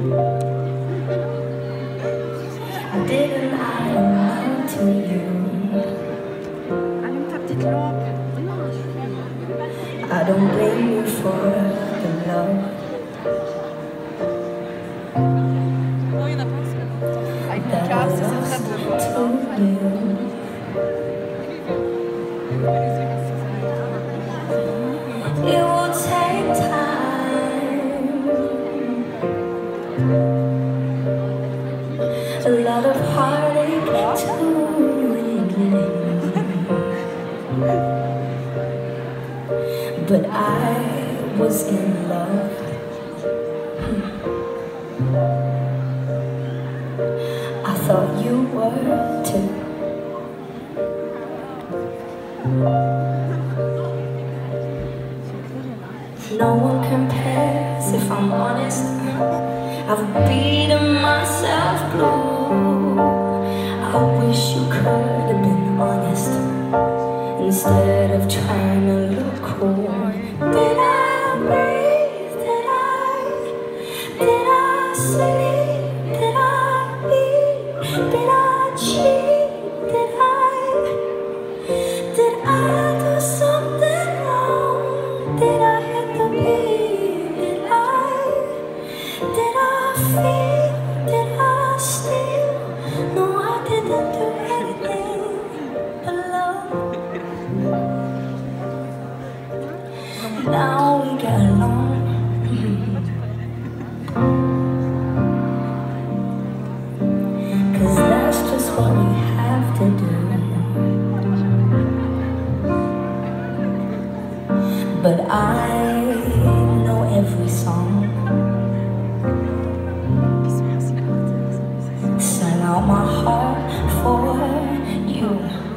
Didn't I lie to you? I don't blame you for the love that I lost to you. It will take time, a lot of heartache to regain, but I was in love. I thought you were too. No one compares, if I'm honest. I've beaten myself blue. I wish you could have been honest instead of trying to look cool. Did I breathe? Did I sleep? Did I eat? Did I cheat? Did I do something wrong? Did I hit the beat? Did I feel? Did I steal? No, I didn't do anything but love. Now we get along. Cause that's just what we have to do. But I know every song, sang out my heart for you.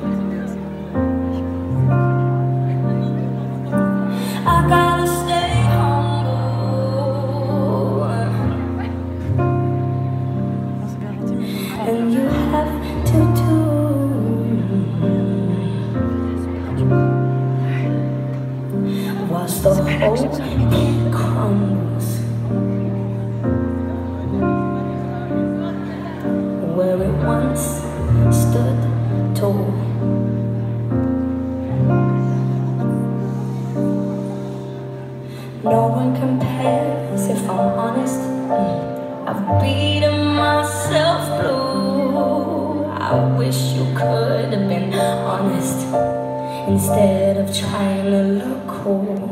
I gotta stay humble, and you have to too. Whilst the whole thing crumbles, where it once stood tall. No one compares, if I'm honest. I've beaten myself blue. I wish you could have been honest instead of trying to look cool.